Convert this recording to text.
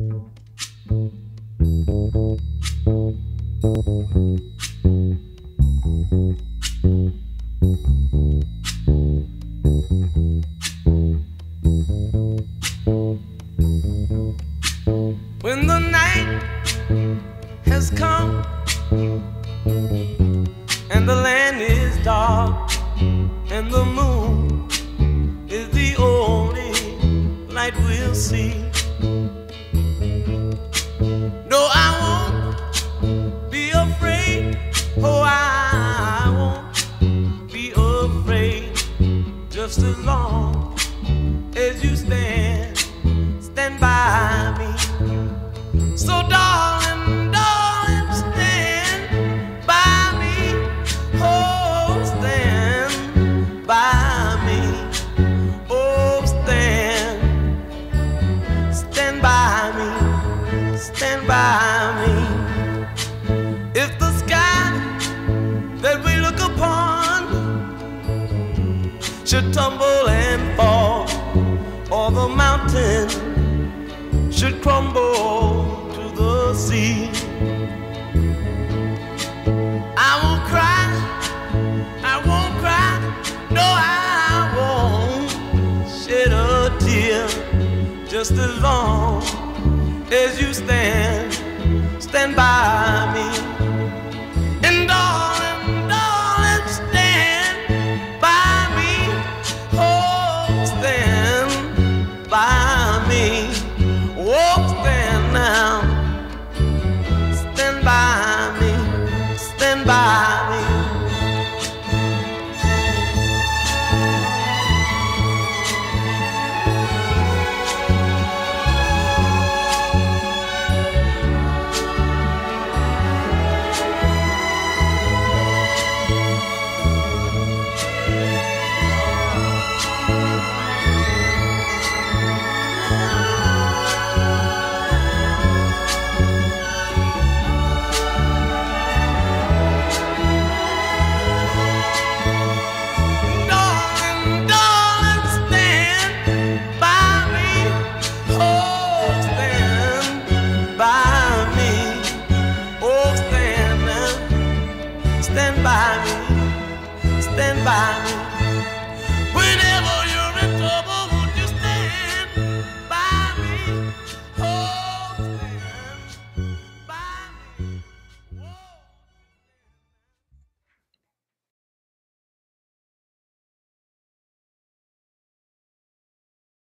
When the night has come and the land is dark and the moon is the only light we'll see. No, I won't be afraid. Oh, I won't be afraid. Just as long as you stand by me. So darling, darling, stand by me. Oh, stand by me. Oh, stand by me. Stand by me. If the sky that we look upon should tumble and fall, or the mountain should crumble to the sea, I won't cry, I won't cry, no, I won't shed a tear, just as long as you stand by me. And darling, darling, stand by me, oh, stand by me.